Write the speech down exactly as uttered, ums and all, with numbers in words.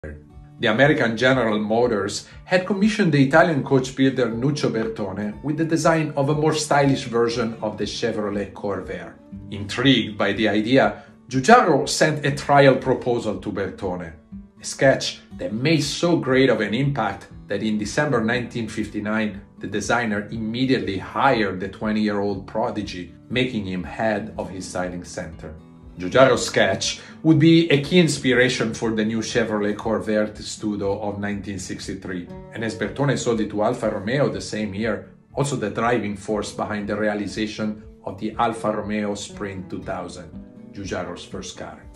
The American General Motors had commissioned the Italian coach builder Nuccio Bertone with the design of a more stylish version of the Chevrolet Corvair. Intrigued by the idea, Giugiaro sent a trial proposal to Bertone, a sketch that made so great of an impact that in December nineteen fifty-nine, the designer immediately hired the twenty-year-old prodigy, making him head of his styling center. Giugiaro's sketch would be a key inspiration for the new Chevrolet Corvair Testudo of nineteen sixty-three, and as Bertone sold it to Alfa Romeo the same year, also the driving force behind the realization of the Alfa Romeo Sprint two thousand, Giugiaro's first car.